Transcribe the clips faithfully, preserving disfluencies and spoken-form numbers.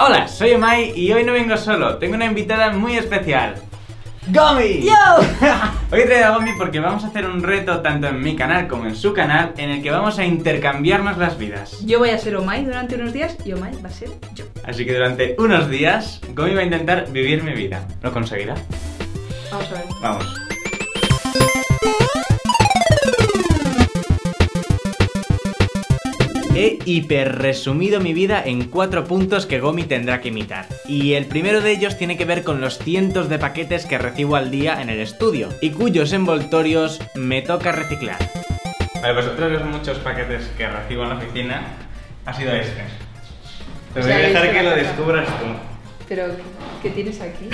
Hola, soy Omai y hoy no vengo solo, tengo una invitada muy especial. ¡Gomi! ¡Yo! Hoy he traído a Gomi porque vamos a hacer un reto tanto en mi canal como en su canal en el que vamos a intercambiarnos las vidas. Yo voy a ser Omai durante unos días y Omai va a ser yo. Así que durante unos días, Gomi va a intentar vivir mi vida. ¿Lo conseguirá? Vamos a ver. Vamos. He hiper resumido mi vida en cuatro puntos que Gomi tendrá que imitar. Y el primero de ellos tiene que ver con los cientos de paquetes que recibo al día en el estudio y cuyos envoltorios me toca reciclar. Vale, pues otro de los muchos paquetes que recibo en la oficina ha sido este. Te voy O sea, a dejar este que lo lo toca. descubras tú. Pero, ¿qué tienes aquí?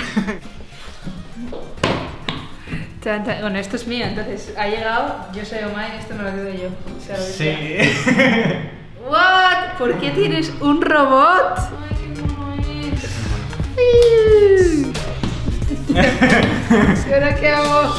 Chan, chan. Bueno, esto es mío, entonces ha llegado, yo soy Omai, esto me lo quedo yo. O sea, lo que sea. Sí. ¿What? ¿Por qué tienes un robot? ¿Y ahora qué hago?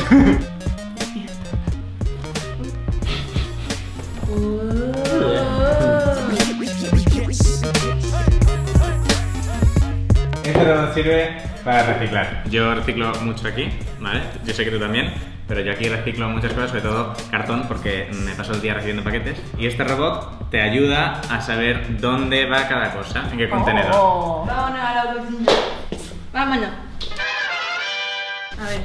Este nos sirve para reciclar. Yo reciclo mucho aquí, ¿vale? Yo sé que tú también, pero yo aquí reciclo muchas cosas, sobre todo cartón, porque me paso el día recibiendo paquetes. Y este robot te ayuda a saber dónde va cada cosa, en qué contenedor. Oh. Vámonos a la cocina. Vámonos. A ver.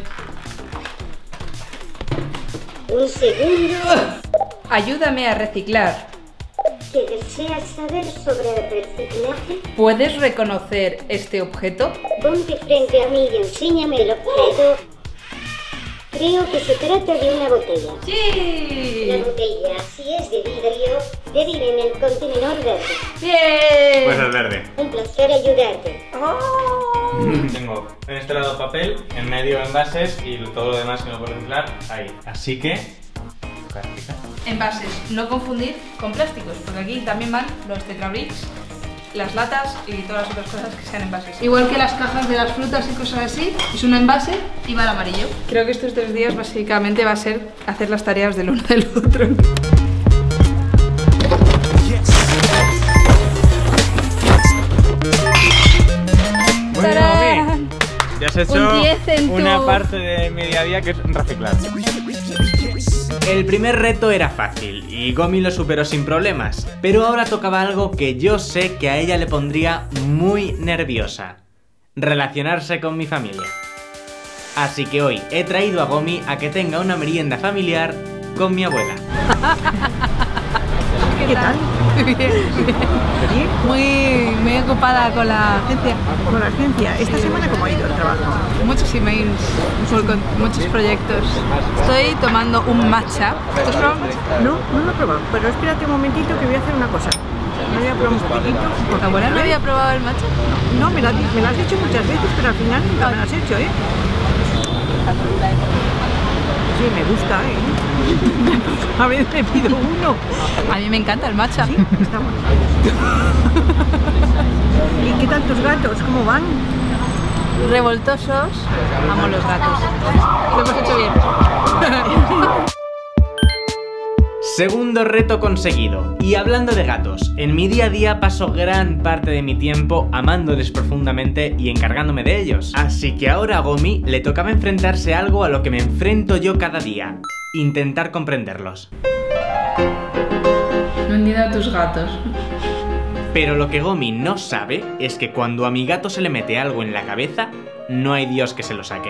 Un segundo. Ayúdame a reciclar. ¿Qué deseas saber sobre el reciclaje? ¿Puedes reconocer este objeto? Ponte frente a mí y enséñame el objeto. Creo que se trata de una botella. La ¡Sí! botella, si es de vidrio, debe ir en el contenedor verde. ¡Bien! Pues el verde. Un placer ayudarte. Oh. Tengo en este lado papel, en medio envases y todo lo demás que no puedo reciclar ahí. Así que... toca reciclar. Envases, no confundir con plásticos, porque aquí también van los tetrabricks, las latas y todas las otras cosas que sean envases. Igual que las cajas de las frutas y cosas así, es un envase y va al amarillo. Creo que estos tres días básicamente va a ser hacer las tareas del uno del otro. Bueno, ¡Tarán! Gomi, ya has hecho Un diez en tu- una parte de mi día a día que es reciclar. El primer reto era fácil y Gomi lo superó sin problemas, pero ahora tocaba algo que yo sé que a ella le pondría muy nerviosa: relacionarse con mi familia. Así que hoy he traído a Gomi a que tenga una merienda familiar con mi abuela. ¿Qué tal? Bien, bien. Muy, muy ocupada con la agencia. Con la agencia. ¿Esta semana cómo ha ido el trabajo? Muchos emails, por con- muchos proyectos. Estoy tomando un matcha. ¿Tú has probado matcha? No, no lo he probado, pero espérate un momentito que voy a hacer una cosa. Me voy a probar un poquitito. porque- ¿Tu abuela no había probado el matcha? No, me lo, has- me lo has dicho muchas veces, pero al final nunca me lo has hecho, ¿eh? Sí, me gusta, ¿eh? A veces me pido uno. A mí me encanta el matcha. Sí, está bueno. ¿Y qué tal tus gatos? ¿Cómo van? Revoltosos. Amo los gatos. Lo hemos hecho bien. Segundo reto conseguido. Y hablando de gatos, en mi día a día paso gran parte de mi tiempo amándoles profundamente y encargándome de ellos. Así que ahora a Gomi le tocaba enfrentarse a algo a lo que me enfrento yo cada día: intentar comprenderlos. No entiendo a tus gatos. Pero lo que Gomi no sabe es que cuando a mi gato se le mete algo en la cabeza, no hay Dios que se lo saque.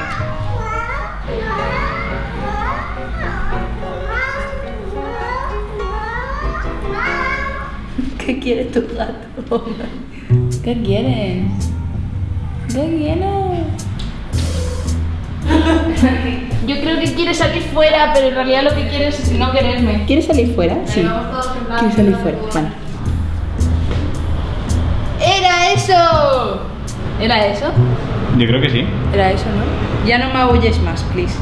¿Qué quiere tu gato? ¿Qué quieres? ¿Qué quieres? Yo creo que quiere salir fuera, pero en realidad lo que quiere es no quererme. ¿Quieres salir fuera? Sí. ¿Quieres salir fuera? Bueno. ¡Era eso! ¿Era eso? Yo creo que sí. Era eso, ¿no? Ya no me aulles más, please.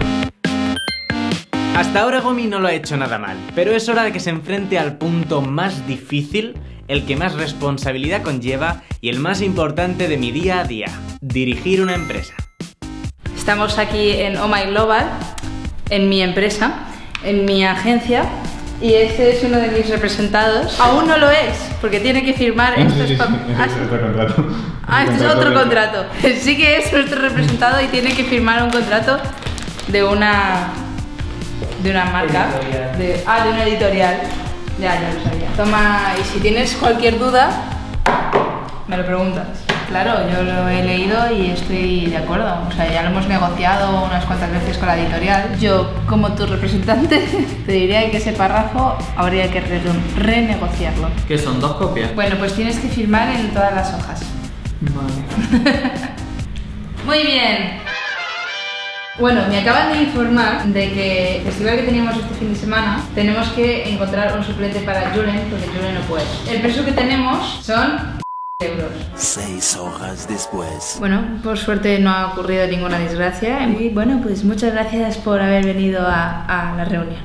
Hasta ahora Gomi no lo ha hecho nada mal, pero es hora de que se enfrente al punto más difícil, el que más responsabilidad conlleva y el más importante de mi día a día: dirigir una empresa. Estamos aquí en Omai Global, en mi empresa, en mi agencia, y este es uno de mis representados. Aún no lo es, porque tiene que firmar estos papeles. Este es otro contrato. Ah, este es otro contrato. Sí que es nuestro representado y tiene que firmar un contrato de una de una marca, de, ah, de una editorial. Ya, ya lo sabía. Toma, y si tienes cualquier duda, me lo preguntas. Claro, yo lo he leído y estoy de acuerdo. O sea, ya lo hemos negociado unas cuantas veces con la editorial. Yo, como tu representante, te diría que ese párrafo habría que re renegociarlo. ¿Qué son? ¿Dos copias? Bueno, pues tienes que firmar en todas las hojas. Vale. Muy bien. Bueno, me acaban de informar de que el festival que teníamos este fin de semana tenemos que encontrar un suplente para Julen, porque Julen no puede. El precio que tenemos son euros. Seis horas después. Bueno, por suerte no ha ocurrido ninguna desgracia. Y bueno, pues muchas gracias por haber venido a, a la reunión.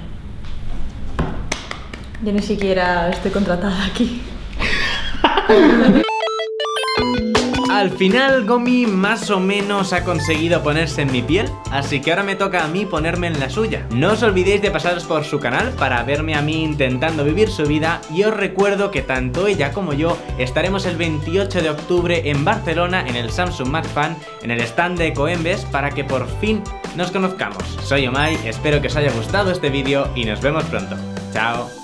Yo ni siquiera estoy contratada aquí. Al final Gomi más o menos ha conseguido ponerse en mi piel, así que ahora me toca a mí ponerme en la suya. No os olvidéis de pasaros por su canal para verme a mí intentando vivir su vida, y os recuerdo que tanto ella como yo estaremos el veintiocho de octubre en Barcelona en el Samsung Mac Fan, en el stand de Coembes, para que por fin nos conozcamos. Soy Omai, espero que os haya gustado este vídeo y nos vemos pronto. Chao.